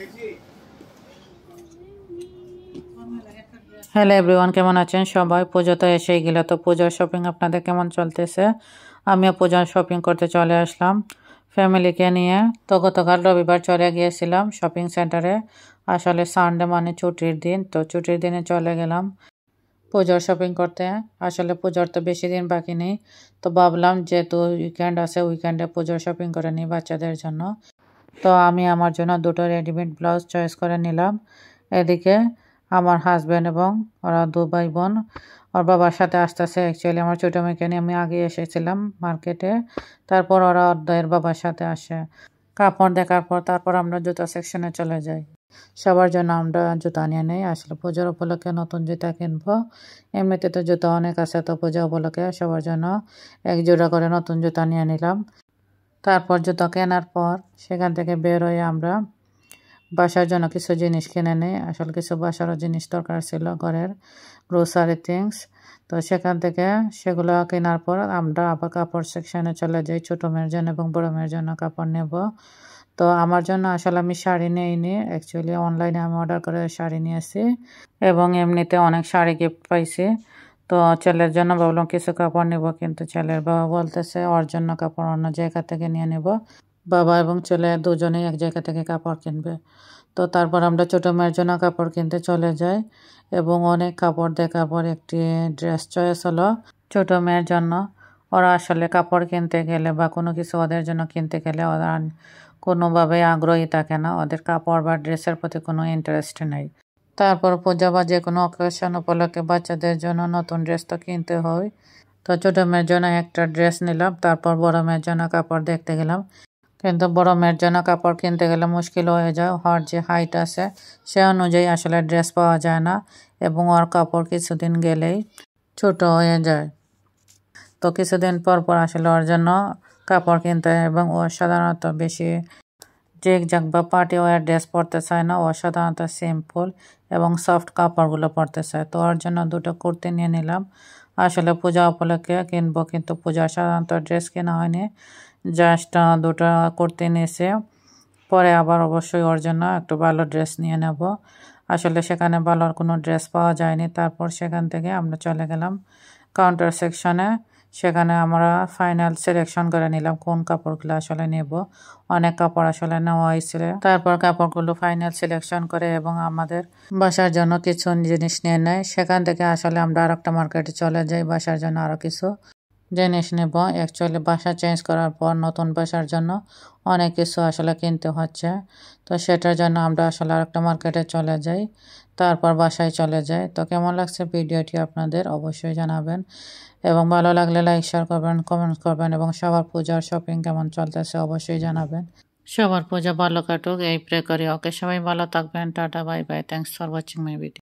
Hello everyone, কেমন আছেন সবাই? পুজো তো এসেই গেল, তো পূজার শপিং আপনাদের কেমন চলতেছে? আমিও পূজার শপিং করতে চলে আসলাম ফ্যামিলিকে নিয়ে। তো গতকাল রবিবার চলে গিয়েছিলাম শপিং সেন্টারে। আসলে সানডে মানে ছুটির দিন, তো ছুটির দিনে চলে গেলাম পূজার শপিং করতে। আসলে পূজার তো বেশি দিন বাকি নেই, তো ভাবলাম যেহেতু উইকেন্ড আছে উইকেন্ডে পূজার শপিং করে নিই বাচ্চাদের জন্য। তো আমি আমার জন্য দুটো রেডিমেড ব্লাউজ চয়েস করে নিলাম। এদিকে আমার হাজব্যান্ড এবং ওরা দু ভাই বোন ওর বাবার সাথে আসতেছে। অ্যাকচুয়ালি আমার ছোটো মেয়েকে নিয়ে আমি আগে এসেছিলাম মার্কেটে, তারপর ওরা ওদের বাবার সাথে আসে। কাপড় দেখার পর তারপর আমরা জুতা সেকশনে চলে যাই। সবার জন্য আমরা জুতা নিয়ে নেই। আসলে পুজোর উপলক্ষে নতুন জুতা কিনবো। এমনিতে তো জুতা অনেক আছে, তো পূজা উপলক্ষে সবার জন্য এক জোড়া করে নতুন জুতা নিয়ে নিলাম। তারপর জুতা কেনার পর সেখান থেকে বের হয়ে আমরা বাসার জন্য কিছু জিনিস কিনে নিই। আসলে কিছু বাসারও জিনিস দরকার ছিল, ঘরের গ্রোসারি থিংস। তো সেখান থেকে সেগুলো কেনার পর আমরা আবার কাপড় সেকশনে চলে যাই। ছোটো মেয়ের জন্য এবং বড়ো মেয়ের জন্য কাপড় নেব। তো আমার জন্য আসলে আমি শাড়ি নিইনি, অ্যাকচুয়ালি অনলাইনে আমি অর্ডার করে শাড়ি নিয়েছি এবং এমনিতে অনেক শাড়ি গিফট পাইছি। তো ছেলের জন্য ভাবলাম কিছু কাপড় নেব, কিন্তু ছেলের বাবা বলতেছে ওর জন্য কাপড় অন্য জায়গা থেকে নিয়ে নেব। বাবা এবং ছেলে দুজনেই এক জায়গা থেকে কাপড় কিনবে। তো তারপর আমরা ছোটো মেয়ের জন্য কাপড় কিনতে চলে যাই এবং অনেক কাপড় দেখার পর একটি ড্রেস চয়েস হলো ছোটো মেয়ের জন্য। ওরা আসলে কাপড় কিনতে গেলে বা কোনো কিছু ওদের জন্য কিনতে গেলে ওরা কোনোভাবেই আগ্রহী থাকে না, ওদের কাপড় বা ড্রেসের প্রতি কোনো ইন্টারেস্ট নেই। তারপর পূজা বা যে কোনো অকেশন উপলক্ষে বাচ্চাদের জন্য নতুন ড্রেস তো কিনতে হয়। তো ছোটো মেয়ের জন্য একটা ড্রেস নিলাম, তারপর বড় মেয়ের জন্য কাপড় দেখতে গেলাম। কিন্তু বড় মেয়ের জন্য কাপড় কিনতে গেলে মুশকিল হয়ে যায়, ওর যে হাইট আছে সে অনুযায়ী আসলে ড্রেস পাওয়া যায় না এবং ওর কাপড় কিছুদিন গেলেই ছোট হয়ে যায়। তো কিছুদিন পর পর আসলে ওর জন্য কাপড় কিনতে হয় এবং ও সাধারণত বেশি জেগজাগ বা পার্টি ওয়ার ড্রেস পরতে চায় না, ও সাধারণত সিম্পল এবং সফট কাপড়গুলো পরতে চায়। তো ওর জন্য দুটো কুর্তি নিয়ে নিলাম। আসলে পূজা উপলক্ষে কিনবো, কিন্তু পূজার সাধারণত ড্রেস কেনা হয়নি, জাস্ট দুটো কুর্তি নিয়েছে। পরে আবার অবশ্যই ওর জন্য একটু ভালো ড্রেস নিয়ে নেব। আসলে সেখানে ভালো কোনো ড্রেস পাওয়া যায়নি। তারপর সেখান থেকে আমরা চলে গেলাম কাউন্টার সেকশনে। সেখানে আমরা ফাইনাল সিলেকশন করে নিলাম কোন কাপড়গুলো আসলে নেব। অনেক কাপড় আসলে নেওয়া হয়েছিল। তারপর কাপড়গুলো ফাইনাল সিলেকশন করে এবং আমাদের বাসার জন্য কিছু জিনিস নিয়ে নেয়। সেখান থেকে আসলে আমরা আর একটা মার্কেটে চলে যাই বাসার জন্য আরও কিছু জিনিস নেব। অ্যাকচুয়ালি বাসা চেঞ্জ করার পর নতুন বাসার জন্য অনেক কিছু আসলে কিনতে হচ্ছে, তো সেটার জন্য আমরা আসলে আরেকটা মার্কেটে চলে যাই, তারপর বাসায় চলে যাই। তো কেমন লাগছে ভিডিওটি আপনাদের অবশ্যই জানাবেন এবং ভালো লাগলে লাইক শেয়ার করবেন, কমেন্ট করবেন এবং সবার পূজার শপিং কেমন চলতেছে অবশ্যই জানাবেন। সবার পূজা ভালো কাটুক এই প্রে করি। ওকে, সবাই ভালো থাকবেন। Tata, bye bye, thanks for watching my video.